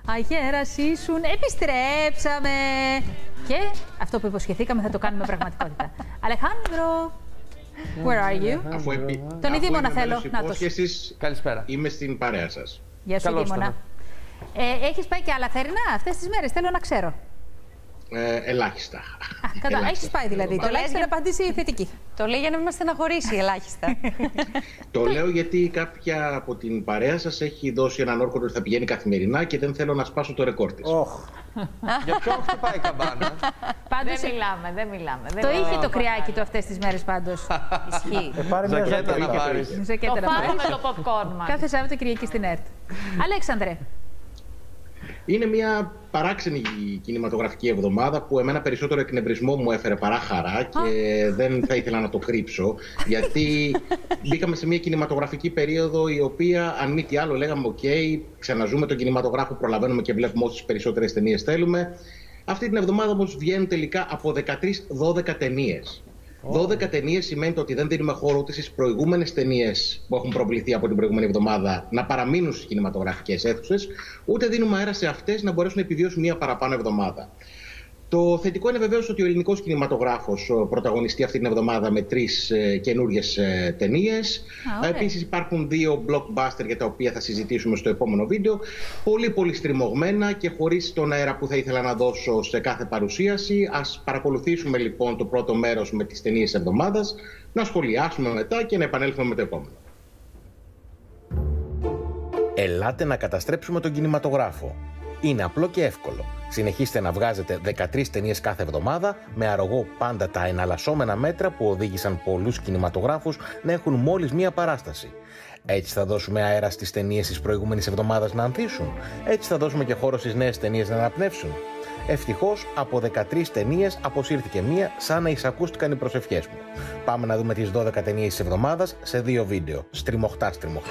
Αγέρας ήσουν, επιστρέψαμε. Και αυτό που υποσχεθήκαμε θα το κάνουμε πραγματικότητα. Αλεχάνδρο, where are you? Τον Ειδήμονα θέλω. Καλησπέρα. Είμαι στην παρέα σας. Γεια σου, Ειδήμονα. Έχεις πάει και άλλα θερινά αυτές τις μέρες, θέλω να ξέρω. Ελάχιστα. Έχεις πάει δηλαδή. Τουλάχιστον να απαντήσει θετική. Το λέει για να μην μας στεναχωρήσει ελάχιστα. Το λέω γιατί κάποια από την παρέα σας έχει δώσει έναν όρκο ότι θα πηγαίνει καθημερινά και δεν θέλω να σπάσω το ρεκόρ της. Για ποιον χτυπάει η καμπάνα? Πάντως, δεν μιλάμε. Το είχε το κρυάκι του αυτές τις μέρες πάντως. Ισχύει. Ζακέτα να πάρεις. Το φάμε με το popcorn μας. Κάθε Σάββατο Κυριακή στην ΕΡΤ. Αλέξανδρε. Είναι μια παράξενη κινηματογραφική εβδομάδα που εμένα περισσότερο εκνευρισμό μου έφερε παρά χαρά και δεν θα ήθελα να το κρύψω, γιατί μπήκαμε σε μια κινηματογραφική περίοδο η οποία, αν μη τι άλλο, λέγαμε «ΟΚ, ξαναζούμε τον κινηματογράφο, προλαβαίνουμε και βλέπουμε όσες περισσότερες ταινίες θέλουμε». Αυτή την εβδομάδα όμως βγαίνουν τελικά από 13-12 ταινίες. 12 ταινίες σημαίνει ότι δεν δίνουμε χώρο ούτε στις προηγούμενες ταινίες που έχουν προβληθεί από την προηγούμενη εβδομάδα να παραμείνουν στις κινηματογραφικές αίθουσες, ούτε δίνουμε αέρα σε αυτές να μπορέσουν να επιβιώσουν μία παραπάνω εβδομάδα. Το θετικό είναι βεβαίως ότι ο ελληνικός κινηματογράφος πρωταγωνιστεί αυτή την εβδομάδα με 3 καινούριες ταινίες. Επίσης υπάρχουν 2 blockbuster για τα οποία θα συζητήσουμε στο επόμενο βίντεο. Πολύ στριμωγμένα και χωρίς τον αέρα που θα ήθελα να δώσω σε κάθε παρουσίαση. Ας παρακολουθήσουμε λοιπόν το πρώτο μέρος με τις ταινίες της εβδομάδας, να σχολιάσουμε μετά και να επανέλθουμε με το επόμενο. Ελάτε να καταστρέψουμε τον κινηματογράφο. Είναι απλό και εύκολο. Συνεχίστε να βγάζετε 13 ταινίες κάθε εβδομάδα, με αρρωγό πάντα τα εναλλασσόμενα μέτρα που οδήγησαν πολλούς κινηματογράφους να έχουν μόλις μία παράσταση. Έτσι θα δώσουμε αέρα στις ταινίες της προηγούμενης εβδομάδας να ανθίσουν. Έτσι θα δώσουμε και χώρο στις νέες ταινίες να αναπνεύσουν. Ευτυχώς, από 13 ταινίες αποσύρθηκε μία, σαν να εισακούστηκαν οι προσευχές μου. Πάμε να δούμε τις 12 ταινίες της εβδομάδας σε 2 βίντεο. Στριμωχτά.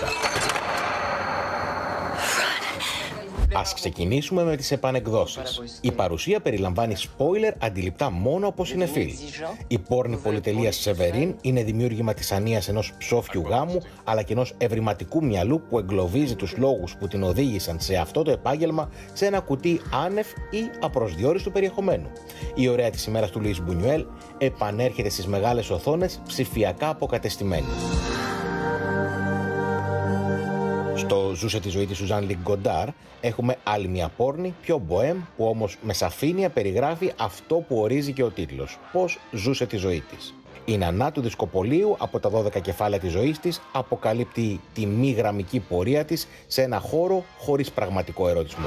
Ας ξεκινήσουμε με τις επανεκδόσεις. Η παρουσία περιλαμβάνει spoiler αντιληπτά μόνο από συνεφίλ. Η πόρνη πολυτελεία Σεβερίν είναι δημιούργημα της ανίας ενός ψόφιου γάμου, αλλά και ενός ευρηματικού μυαλού που εγκλωβίζει τους λόγους που την οδήγησαν σε αυτό το επάγγελμα σε ένα κουτί άνευ ή απροσδιόριστου περιεχομένου. Η ωραία της ημέρας του Λουίς Μπουνιουέλ επανέρχεται στις μεγάλες οθόνες ψηφιακά αποκατεστημένη. Στο «Ζούσε τη ζωή της Σουζάν Λικ Γκοντάρ» έχουμε άλλη μια πόρνη, πιο μποέμ, που όμως με σαφήνεια περιγράφει αυτό που ορίζει και ο τίτλος, πώς ζούσε τη ζωή της. Η νανά του δισκοπολίου από τα 12 κεφάλαια της ζωής της αποκαλύπτει τη μη γραμμική πορεία της σε ένα χώρο χωρίς πραγματικό ερωτισμό.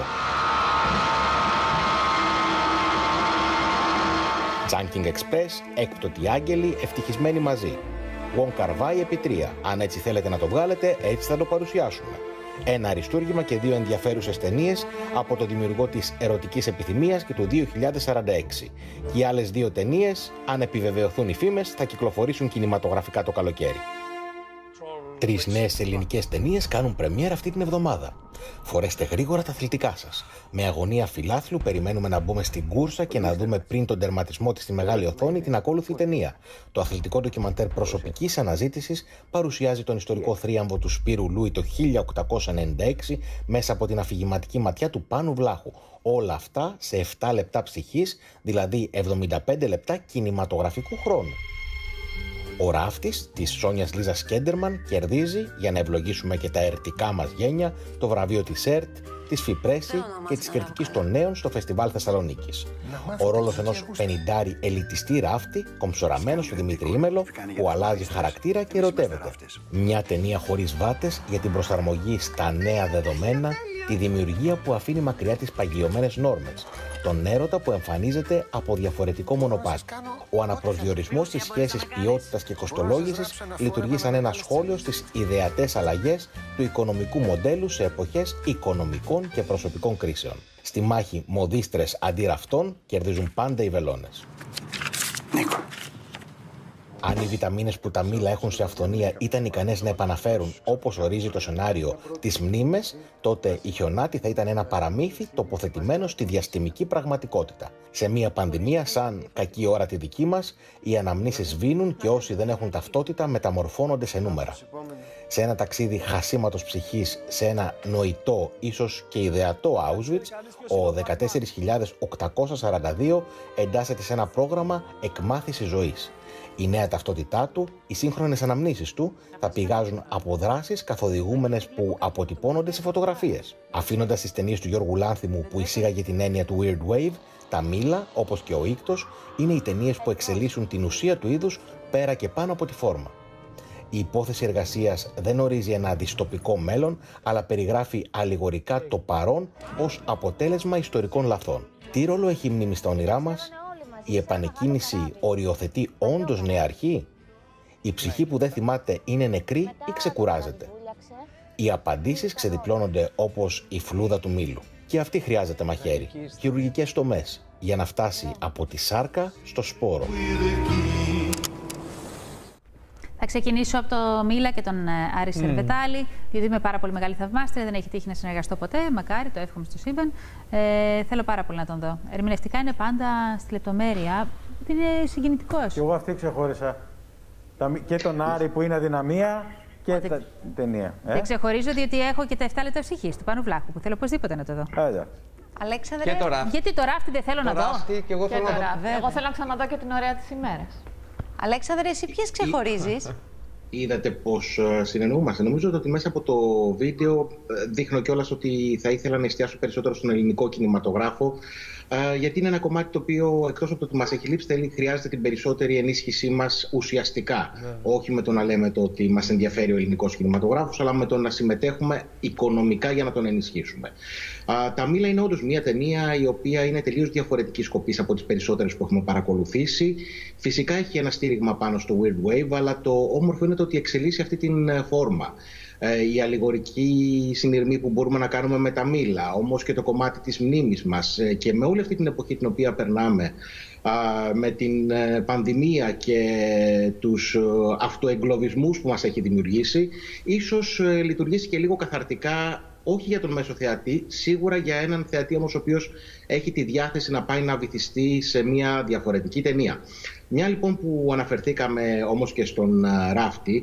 Chungking Express, έκπτωτοι άγγελοι, ευτυχισμένοι μαζί. Wong Kar-wai επί 3. Αν έτσι θέλετε να το βγάλετε, έτσι θα το παρουσιάσουμε. Ένα αριστούργημα και 2 ενδιαφέρουσες ταινίες από το δημιουργό της Ερωτικής Επιθυμίας και του 2046. Και οι άλλες 2 ταινίες, αν επιβεβαιωθούν οι φήμες, θα κυκλοφορήσουν κινηματογραφικά το καλοκαίρι. 3 νέες ελληνικές ταινίες κάνουν πρεμιέρα αυτή την εβδομάδα. Φορέστε γρήγορα τα αθλητικά σας. Με αγωνία φιλάθλου περιμένουμε να μπούμε στην κούρσα και να δούμε πριν τον τερματισμό της στη μεγάλη οθόνη την ακόλουθη ταινία. Το αθλητικό ντοκιμαντέρ προσωπικής αναζήτησης παρουσιάζει τον ιστορικό θρίαμβο του Σπύρου Λούι το 1896 μέσα από την αφηγηματική ματιά του Πάνου Βλάχου. Όλα αυτά σε 7 λεπτά ψυχής, δηλαδή 75 λεπτά κινηματογραφικού χρόνου. Ο ράφτης της Σόνιας Λίζας Σκέντερμαν κερδίζει, για να ευλογήσουμε και τα ερτικά μας γένια, το βραβείο της ΕΡΤ, της Φιπρέση και της κριτικής των νέων στο Φεστιβάλ Θεσσαλονίκης. Ο ρόλος ενός 50 ελιτιστή ράφτη, κομψοραμένο στο Δημήτρη Ήμελο, που αλλάζει χαρακτήρα και ερωτεύεται. Μια ταινία χωρίς βάτες για την προσαρμογή στα νέα δεδομένα, τη δημιουργία που αφήνει μακριά τις παγιωμένες νόρμες, τον έρωτα που εμφανίζεται από διαφορετικό μονοπάτι. Ο αναπροσδιορισμός της σχέσης ποιότητας και κοστολόγησης λειτουργεί σαν ένα σχόλιο στις ιδεατές αλλαγές του οικονομικού μοντέλου σε εποχές οικονομικών και προσωπικών κρίσεων. Στη μάχη μοδίστρες αντί ραφτών κερδίζουν πάντα οι βελόνες. Νίκο. Αν οι βιταμίνες που τα μήλα έχουν σε αυθονία ήταν ικανές να επαναφέρουν, όπως ορίζει το σενάριο, τις μνήμες, τότε η Χιονάτη θα ήταν ένα παραμύθι τοποθετημένο στη διαστημική πραγματικότητα. Σε μια πανδημία σαν κακή ώρα τη δική μας, οι αναμνήσεις σβήνουν και όσοι δεν έχουν ταυτότητα μεταμορφώνονται σε νούμερα. Σε ένα ταξίδι χασίματος ψυχής σε ένα νοητό, ίσως και ιδεατό Auschwitz, ο 14.842 εντάσσεται σε ένα πρόγραμμα εκμάθησης ζωής. Η νέα ταυτότητά του, οι σύγχρονες αναμνήσεις του, θα πηγάζουν από δράσεις καθοδηγούμενες που αποτυπώνονται σε φωτογραφίες. Αφήνοντας τις ταινίες του Γιώργου Λάνθιμου που εισήγαγε την έννοια του Weird Wave, τα μήλα, όπως και ο Ήκτος, είναι οι ταινίες που εξελίσσουν την ουσία του είδους πέρα και πάνω από τη φόρμα. Η υπόθεση εργασίας δεν ορίζει ένα δυστοπικό μέλλον, αλλά περιγράφει αλληγορικά το παρόν ως αποτέλεσμα ιστορικών λαθών. Τι ρόλο έχει η μνήμη στα όνειρά μας? Η επανεκκίνηση οριοθετεί όντως νέα αρχή? Η ψυχή που δεν θυμάται είναι νεκρή ή ξεκουράζεται? Οι απαντήσεις ξεδιπλώνονται όπως η φλούδα του μήλου. Και αυτή χρειάζεται μαχαίρι, χειρουργικές τομές, για να φτάσει από τη σάρκα στο σπόρο. Θα ξεκινήσω από το Μίλα και τον Άρη Σερβετάλη, γιατί είμαι πάρα πολύ μεγάλη θαυμάστρια, δεν έχει τύχει να συνεργαστώ ποτέ, μακάρι, το εύχομαι στο σύμπαν. Θέλω πάρα πολύ να τον δω. Ερμηνευτικά είναι πάντα στη λεπτομέρεια, είναι συγκινητικός. Και εγώ αυτή ξεχώρισα. Και τον Άρη που είναι αδυναμία και την ταινία. Δεν ξεχωρίζω, διότι έχω και τα 7 λεπτά ψυχής του Πάνου Βλάχου, που θέλω οπωσδήποτε να το δω. Αλέξανδρε, και το ράφτη. Γιατί το ράφτη δεν θέλω να δω. Και εγώ θέλω να δω. Εγώ θέλω να ξαναδώ και την ωραία της ημέρας. Αλέξανδρε, εσύ ποιες ξεχωρίζεις? Είδατε πώς συνεννοούμαστε. Νομίζω ότι μέσα από το βίντεο δείχνω κιόλας ότι θα ήθελα να εστιάσω περισσότερο στον ελληνικό κινηματογράφο, γιατί είναι ένα κομμάτι το οποίο, εκτός από το ότι μας έχει λείψει, χρειάζεται την περισσότερη ενίσχυσή μας ουσιαστικά. Όχι με το να λέμε το ότι μας ενδιαφέρει ο ελληνικός κινηματογράφος, αλλά με το να συμμετέχουμε οικονομικά για να τον ενισχύσουμε. Τα Μήλα είναι όντως μια ταινία η οποία είναι τελείως διαφορετική σκοπής από τις περισσότερες που έχουμε παρακολουθήσει. Φυσικά έχει ένα στήριγμα πάνω στο Weird Wave, αλλά το όμορφο είναι το ότι εξελίσσει αυτή την φόρμα. Η αλληγορική συνειρμή που μπορούμε να κάνουμε με τα μήλα, όμως και το κομμάτι της μνήμης μας και με όλη αυτή την εποχή την οποία περνάμε, με την πανδημία και τους αυτοεγκλωβισμούς που μας έχει δημιουργήσει, ίσως λειτουργήσει και λίγο καθαρτικά, όχι για τον μέσο θεατή, σίγουρα για έναν θεατή όμως ο οποίος έχει τη διάθεση να πάει να βυθιστεί σε μια διαφορετική ταινία. Μια λοιπόν που αναφερθήκαμε όμως και στον ράφτη,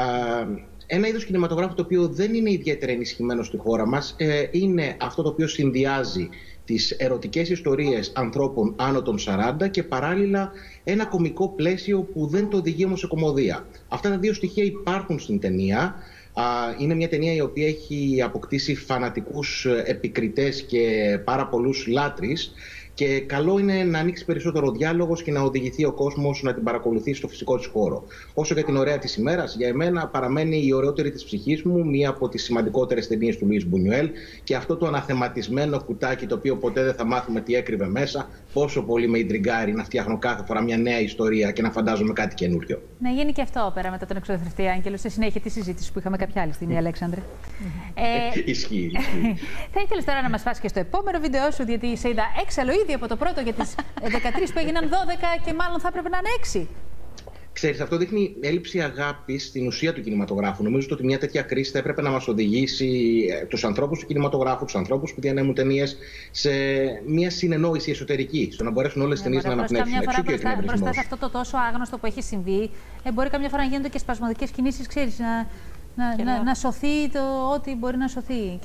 ένα είδος κινηματογράφου το οποίο δεν είναι ιδιαίτερα ενισχυμένο στη χώρα μας, είναι αυτό το οποίο συνδυάζει τις ερωτικές ιστορίες ανθρώπων άνω των 40 και παράλληλα ένα κωμικό πλαίσιο που δεν το οδηγεί όμως σε κωμωδία. Αυτά τα δύο στοιχεία υπάρχουν στην ταινία. Είναι μια ταινία η οποία έχει αποκτήσει φανατικούς επικριτές και πάρα πολλούς λάτρεις. Και καλό είναι να ανοίξει περισσότερο διάλογος και να οδηγηθεί ο κόσμος να την παρακολουθεί στο φυσικό της χώρο. Όσο για την ωραία της ημέρας, για εμένα παραμένει η ωραιότερη της ψυχής μου, μία από τις σημαντικότερες ταινίες του Λουίς Μπουνιουέλ. Και αυτό το αναθεματισμένο κουτάκι, το οποίο ποτέ δεν θα μάθουμε τι έκρυβε μέσα, πόσο πολύ με ιντριγκάρει να φτιάχνω κάθε φορά μια νέα ιστορία και να φαντάζομαι κάτι καινούριο. Να γίνει και αυτό πέρα μετά τον εξωθρευτή Άγγελο, σε συνέχεια τη συζήτηση που είχαμε κάποια άλλη στιγμή, Αλέξανδρε. Ισχύει. Θα ήθελες τώρα να μας φας και στο επόμενο βίντεο σου, γιατί σε είδα έξαλλο ήδη από το πρώτο για τις 13 που έγιναν 12 και μάλλον θα έπρεπε να είναι 6. Ξέρεις, αυτό δείχνει έλλειψη αγάπης στην ουσία του κινηματογράφου. Νομίζω ότι μια τέτοια κρίση θα έπρεπε να μας οδηγήσει τους ανθρώπους του κινηματογράφου, τους ανθρώπους που διανέμουν ταινίες, σε μια συνεννόηση εσωτερική, στο να μπορέσουν όλες τις ταινίες να αναπνεύσουν. Μπροστά σε αυτό το τόσο άγνωστο που έχει συμβεί, μπορεί καμιά φορά να γίνονται και σπασμωδικές κινήσεις, ξέρεις, να σωθεί το ό,τι μπορεί να σωθεί.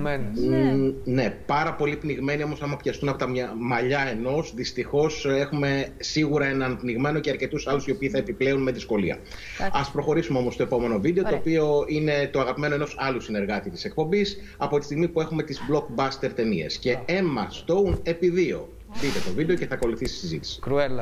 Ναι, πάρα πολύ πνιγμένοι όμως άμα πιαστούν από τα μαλλιά ενός. Δυστυχώς έχουμε σίγουρα έναν πνιγμένο και αρκετούς άλλους οι οποίοι θα επιπλέουν με δυσκολία. Ας προχωρήσουμε όμως στο επόμενο βίντεο, το οποίο είναι το αγαπημένο ενός άλλου συνεργάτη της εκπομπής, από τη στιγμή που έχουμε τις blockbuster ταινίες. Και Emma Stone επί 2. Δείτε το βίντεο και θα ακολουθήσει η συζήτηση. Κρουέλα.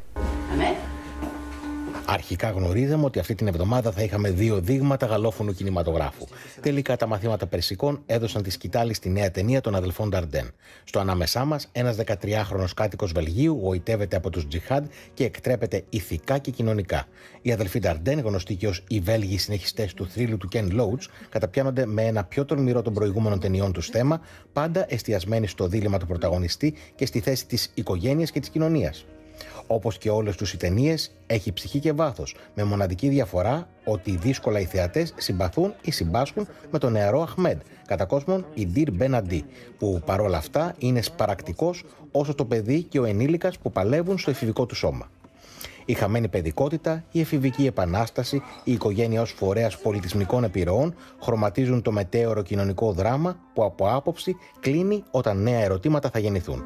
Αρχικά γνωρίζαμε ότι αυτή την εβδομάδα θα είχαμε 2 δείγματα γαλλόφωνου κινηματογράφου. Τελικά τα μαθήματα περσικών έδωσαν τη σκητάλη στη νέα ταινία των αδελφών Νταρντέν. Στο ανάμεσά μας, ένας 13χρονος κάτοικος Βελγίου γοητεύεται από τους τζιχάντ και εκτρέπεται ηθικά και κοινωνικά. Οι αδελφοί Νταρντέν, γνωστοί και ως οι Βέλγοι συνεχιστές του θρύλου του Ken Loach, καταπιάνονται με ένα πιο τολμηρό των προηγούμενων ταινιών τους θέμα, πάντα εστιασμένοι στο δίλημμα του πρωταγωνιστή και στη θέση της οικογένειας και της κοινωνίας. Όπως και όλες τους οι ταινίες, έχει ψυχή και βάθος, με μοναδική διαφορά ότι δύσκολα οι θεατές συμπαθούν ή συμπάσχουν με τον νεαρό Αχμέντ, κατά κόσμον η Ντίρ Μπέναντί, που παρόλα αυτά είναι σπαρακτικός όσο το παιδί και ο ενήλικας που παλεύουν στο εφηβικό του σώμα. Η χαμένη παιδικότητα, η εφηβική επανάσταση, η οικογένεια ως φορέας πολιτισμικών επιρροών χρωματίζουν το μετέωρο κοινωνικό δράμα που από άποψη κλείνει όταν νέα ερωτήματα θα γεννηθούν.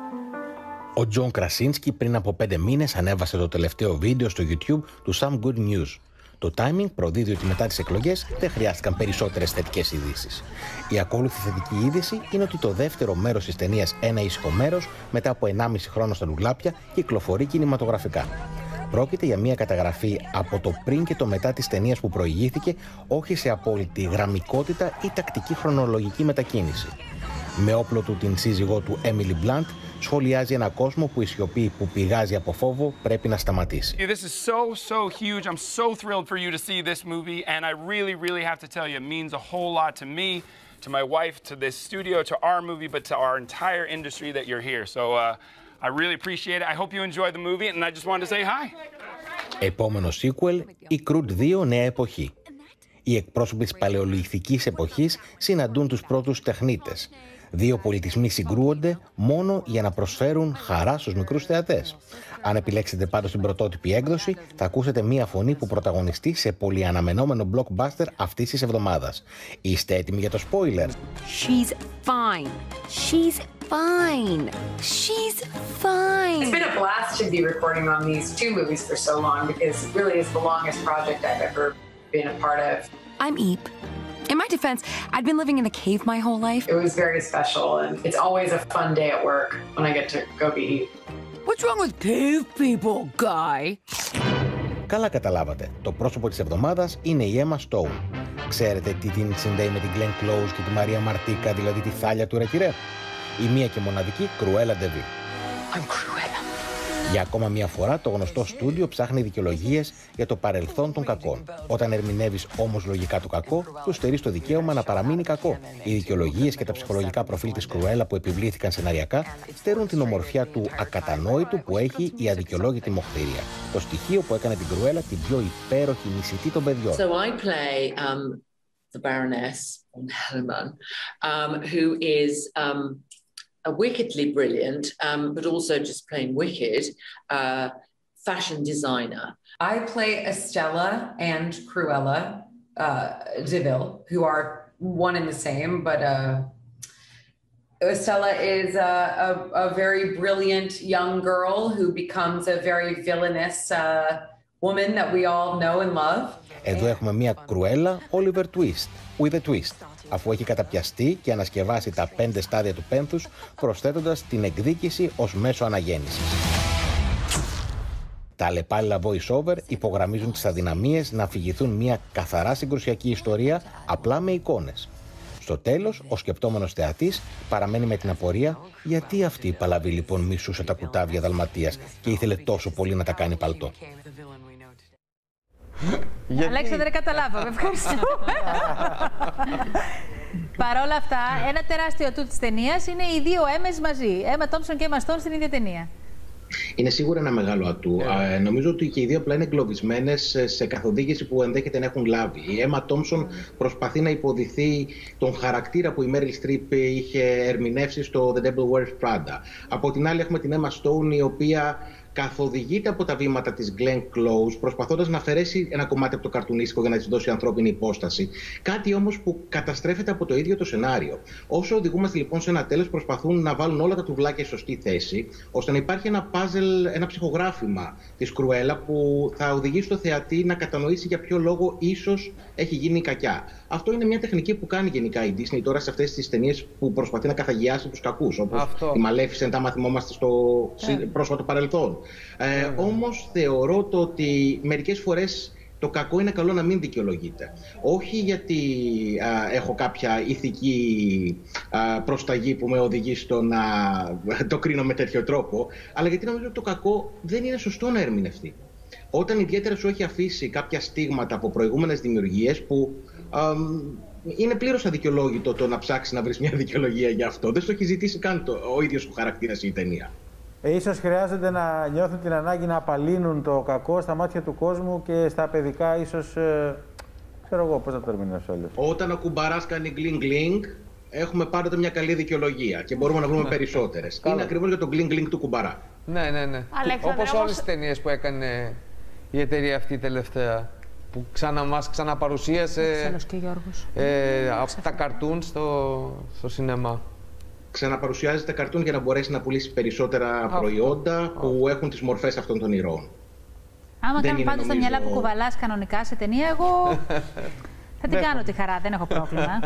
Ο Τζον Κρασίνσκι πριν από 5 μήνες ανέβασε το τελευταίο βίντεο στο YouTube του Some Good News. Το timing προδίδει ότι μετά τις εκλογές δεν χρειάστηκαν περισσότερες θετικές ειδήσεις. Η ακόλουθη θετική είδηση είναι ότι το δεύτερο μέρος της ταινίας «Ένα ήσυχο μέρος» μετά από 1,5 χρόνο στα ντουβλάπια κυκλοφορεί κινηματογραφικά. Πρόκειται για μια καταγραφή από το πριν και το μετά της ταινίας που προηγήθηκε, όχι σε απόλυτη γραμμικότητα ή τακτική χρονολογική μετακίνηση. Με όπλο του την σύζυγό του Emily Blunt, σχολιάζει ένα κόσμο που η σιωπή που πηγάζει από φόβο πρέπει να σταματήσει. This is so huge. I'm so thrilled for you to see this movie, and I really have to tell you, it means a whole lot to me, to my wife, to this studio, to our movie, but to our entire industry that you're here. So I really appreciate it. I hope you enjoy the movie, and I just wanted to say hi. Επόμενο sequel, η Κρούντ 2 Νέα Εποχή. Οι εκπρόσωποι της παλαιολιθικής εποχής συναντούν τους πρώτους τεχνίτες. Δύο πολιτισμοί συγκρούονται μόνο για να προσφέρουν χαρά στους μικρούς θεατές. Αν επιλέξετε πάντως την πρωτότυπη έκδοση, θα ακούσετε μία φωνή που πρωταγωνιστεί σε πολυαναμενόμενο blockbuster αυτής της εβδομάδας. Είστε έτοιμοι για το spoiler? She's fine. She's fine. She's fine. It's been a blast to be recording on these 2 movies for so long because it really is the longest project I've ever been a part of. I'm Eep. In my defense, I'd been living in a cave my whole life. It was very special, and it's always a fun day at work when I get to go be Eep. What's wrong with cave people, guy? Καλά καταλάβατε. Το πρόσωπο της εβδομάδας είναι η Emma Stone. Ξέρετε τι την συνδέει με την Glenn Close και τη Μαρία Μαρτίκα, δηλαδή τη Θάλια του Ρεκυρέ? Η μία και μοναδική Κρουέλα ντε Βιλ. I'm Cruella. Για ακόμα μια φορά, το γνωστό στούντιο ψάχνει δικαιολογίες για το παρελθόν των κακών. Όταν ερμηνεύεις όμως λογικά το κακό, του στερείς το δικαίωμα να παραμείνει κακό. Οι δικαιολογίες και τα ψυχολογικά προφίλ της Κρουέλα που επιβλήθηκαν σεναριακά στερούν την ομορφιά του ακατανόητου που έχει η αδικαιολόγητη μοχθηρία. Το στοιχείο που έκανε την Κρουέλα την πιο υπέροχη μισητή των παιδιών. So I play the Baroness von Hellemann, who is wickedly brilliant, but also just plain wicked, fashion designer. I play Estella and Cruella de Vil, who are one and the same, but Estella is a very brilliant young girl who becomes a very villainous woman that we all know and love. Εδώ έχουμε μια Κρουέλα Oliver Twist, with a twist, αφού έχει καταπιαστεί και ανασκευάσει τα 5 στάδια του πένθους, προσθέτοντας την εκδίκηση ως μέσο αναγέννησης. Τα αλλεπάλληλα voice-over υπογραμμίζουν τις αδυναμίες να αφηγηθούν μια καθαρά συγκρουσιακή ιστορία απλά με εικόνες. Στο τέλος, ο σκεπτόμενος θεατής παραμένει με την απορία γιατί αυτή η παλαβή λοιπόν μισούσε τα κουτάβια Δαλματίας και ήθελε τόσο πολύ να τα κάνει παλτό. Αλέξανδρε, καταλάβαμε. Ευχαριστούμε. Παρ' όλα αυτά, ένα τεράστιο ατού της ταινίας είναι οι δύο Έμες μαζί. Έμα Τόμψον και Έμα Στόν στην ίδια ταινία. Είναι σίγουρα ένα μεγάλο ατού. Νομίζω ότι και οι δύο απλά είναι εγκλωβισμένες σε καθοδήγηση που ενδέχεται να έχουν λάβει. Η Έμα Τόμψον προσπαθεί να υποδηθεί τον χαρακτήρα που η Μέριλ Στριπ είχε ερμηνεύσει στο The Devil Wears Prada. Από την άλλη έχουμε την Έμα Στόουν, η οποία καθοδηγείται από τα βήματα της Glenn Close, προσπαθώντας να αφαιρέσει ένα κομμάτι από το καρτουνίστικο για να της δώσει ανθρώπινη υπόσταση. Κάτι όμως που καταστρέφεται από το ίδιο το σενάριο. Όσο οδηγούμαστε λοιπόν σε ένα τέλος, προσπαθούν να βάλουν όλα τα τουβλάκια στη σωστή θέση, ώστε να υπάρχει ένα πάζελ, ένα ψυχογράφημα της Κρουέλα που θα οδηγήσει το θεατή να κατανοήσει για ποιο λόγο ίσως έχει γίνει κακιά. Αυτό είναι μια τεχνική που κάνει γενικά η Disney τώρα σε αυτές τις ταινίες που προσπαθεί να καθαγιάσει τους κακούς, όπως η Maleficent, άμα θυμόμαστε στο πρόσφατο παρελθόν. Όμως θεωρώ το ότι μερικές φορές το κακό είναι καλό να μην δικαιολογείται. Όχι γιατί έχω κάποια ηθική προσταγή που με οδηγεί στο να το κρίνω με τέτοιο τρόπο, αλλά γιατί νομίζω ότι το κακό δεν είναι σωστό να ερμηνευτεί. Όταν ιδιαίτερα σου έχει αφήσει κάποια στίγματα από προηγούμενες δημιουργίες που είναι πλήρως αδικαιολόγητο το να ψάξει να βρεις μια δικαιολογία για αυτό. Δεν στο έχει ζητήσει καν ο ίδιος ο χαρακτήρας ή η ταινία. Ίσως χρειάζεται να νιώθουν την ανάγκη να απαλύνουν το κακό στα μάτια του κόσμου και στα παιδικά, ίσως. Ξέρω εγώ πώς θα το ερμηνεύσω αλλιώς. Όταν ο κουμπαράς κάνει γκλινγκ-γκλινγκ, έχουμε πάντοτε μια καλή δικαιολογία και μπορούμε να βρούμε περισσότερες. Είναι ακριβώς για το γκλινγκ-γκλινγκ του κουμπαρά. Ναι. Όπως όλες τις ταινίες που έκανε η εταιρεία αυτή τελευταία. Που μας ξαναπαρουσίασε από τα καρτούν στο σινεμά. Ξαναπαρουσιάζει τα καρτούν για να μπορέσει να πουλήσει περισσότερα προϊόντα που έχουν τις μορφές αυτών των ηρώων. Άμα κάνουν πάντως τα μυαλά που κουβαλάς κανονικά σε ταινία, εγώ θα την κάνω τη χαρά, δεν έχω πρόβλημα.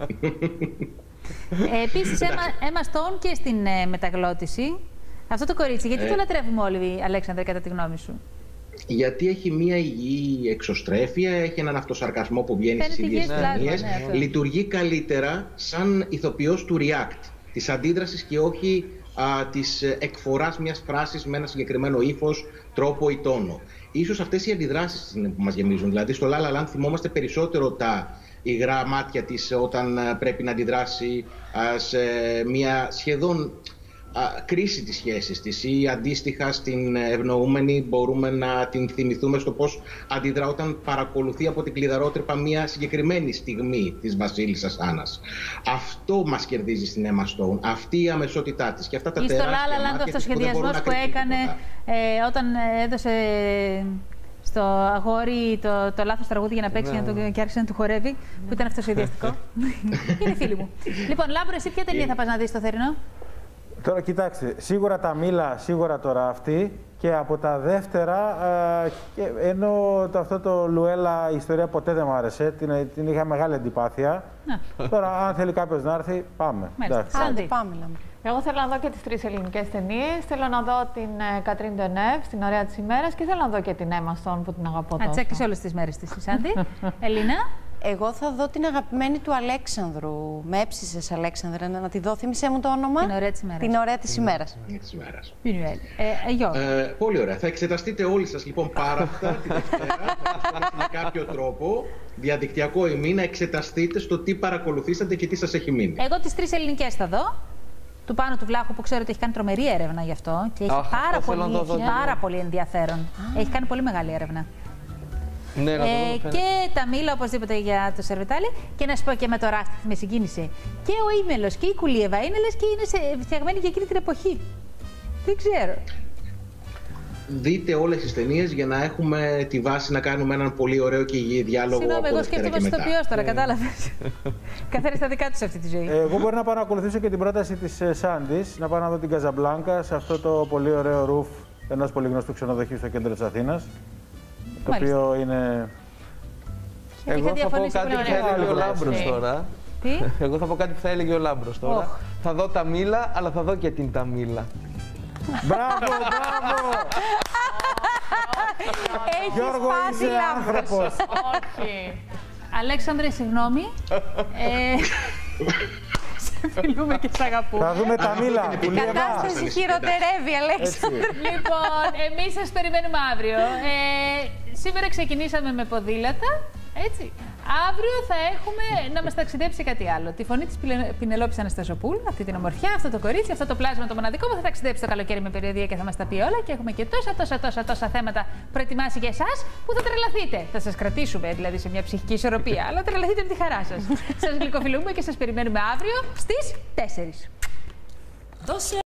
Επίσης, Emma Stone και στην μεταγλώτηση, αυτό το κορίτσι, γιατί το λατρεύουμε όλοι, Αλέξανδρε, κατά τη γνώμη σου? Γιατί έχει μια υγιή εξωστρέφεια, έχει έναν αυτοσαρκασμό που βγαίνει στις ίδιες ταινίες, λειτουργεί καλύτερα σαν ηθοποιός του react, της αντίδρασης και όχι της εκφοράς μιας φράσης με ένα συγκεκριμένο ύφος, τρόπο ή τόνο. Ίσως αυτές οι αντιδράσεις είναι που μας γεμίζουν. Δηλαδή στο La La Land θυμόμαστε περισσότερο τα υγρά μάτια της όταν πρέπει να αντιδράσει σε μια σχεδόν κρίση της σχέσης της, ή αντίστοιχα στην ευνοούμενη μπορούμε να την θυμηθούμε στο πώς αντιδρά όταν παρακολουθεί από την κλειδαρότρυπα μια συγκεκριμένη στιγμή της βασίλισσας Άννας. Αυτό μας κερδίζει στην Emma Stone, αυτή η αμεσότητά της και αυτά τα τεράστια μάτια. Ή στο La La Land αυτός ο σχεδιασμός που έκανε όταν έδωσε στο αγόρι το λάθος τραγούδι για να παίξει και άρχισε να του χορεύει, που ήταν αυτοσχεδιαστικό. Είναι φίλοι μου. Λοιπόν, Λάμπρο, εσύ ποια ταινία θα πας να δεις το θερινό? Τώρα κοιτάξτε, σίγουρα τα Μίλα, σίγουρα τώρα αυτή, και από τα δεύτερα, ενώ αυτό το Λουέλα η ιστορία ποτέ δεν μου άρεσε, την είχα μεγάλη αντιπάθεια. Τώρα αν θέλει κάποιος να έρθει, πάμε. Άντε, πάμε. Εγώ θέλω να δω και τις 3 ελληνικές ταινίες. Θέλω να δω την Κατρίν Ντενεύ στην Ωραία της ημέρας και θέλω να δω και την Emma Stone που την αγαπώ τόσο. Τσέκεις όλες τις μέρες της, Σάντι. Ελίνα. Εγώ θα δω την αγαπημένη του Αλέξανδρου. Με έψησες, Αλέξανδρε, να τη δω. Θύμισέ μου το όνομα. Την Ωραία της ημέρας. Την Ωραία της ημέρας. Πολύ ωραία. Θα εξεταστείτε όλοι σας λοιπόν πάρα αυτά τη Δευτέρα. Με κάποιο τρόπο, διαδικτυακό ή μη, να εξεταστείτε στο τι παρακολουθήσατε και τι σας έχει μείνει. Εγώ τις 3 ελληνικές θα δω. Του Πάνου του Βλάχου, που ξέρω ότι έχει κάνει τρομερή έρευνα γι' αυτό και έχει πάρα πολύ ενδιαφέρον. Έχει κάνει πολύ μεγάλη έρευνα. Ναι, και τα Μίλα οπωσδήποτε για το Σερβετάλι. Και να σου πω και με το ράφτη με συγκίνησε. Και ο Ήμελος και η Κουλίεβα είναι λες και είναι φτιαγμένοι για εκείνη την εποχή. Δεν ξέρω. Δείτε όλες τις ταινίες για να έχουμε τη βάση να κάνουμε έναν πολύ ωραίο και υγιή διάλογο. Συγγνώμη, εγώ σκέφτομαι ως ηθοποιός τώρα, κατάλαβες. Καθένα στα δικά τους αυτή τη ζωή. Εγώ μπορώ να πάω να ακολουθήσω και την πρόταση της Σάντης, να πάω να δω την Καζαμπλάνκα σε αυτό το πολύ ωραίο ρούφ ενός πολύ γνωστού ξενοδοχείου στο κέντρο της Αθήνας. Το οποίο είναι. Εγώ θα πω κάτι που θα έλεγε ο Λάμπρος τώρα. Τι? Εγώ θα πω κάτι που θα έλεγε ο Λάμπρος τώρα. Θα δω τα Μίλα, αλλά θα δω και την Ταμίλα. Μπράβο! Γιώργο, είσαι άνθρωπος. Όχι. Αλέξανδρε, συγγνώμη. Σε φιλούμε και σ' αγαπούμε. Θα δούμε τα Μίλα. Η κατάσταση χειροτερεύει, Αλέξανδρε. Λοιπόν, εμείς σας περιμένουμε αύριο. Σήμερα ξεκινήσαμε με ποδήλατα, έτσι. Αύριο θα έχουμε να μας ταξιδέψει κάτι άλλο. Τη φωνή της Πινελόπης Αναστασοπούλου, αυτή την ομορφιά, αυτό το κορίτσι, αυτό το πλάσμα το μοναδικό που θα ταξιδέψει το καλοκαίρι με περιοδία και θα μας τα πει όλα. Και έχουμε και τόσα θέματα προετοιμάσει για εσάς που θα τρελαθείτε. Θα σας κρατήσουμε δηλαδή σε μια ψυχική ισορροπία, αλλά τρελαθείτε με τη χαρά σας. Σας γλυκοφιλούμε και σας περιμένουμε αύριο στις 4.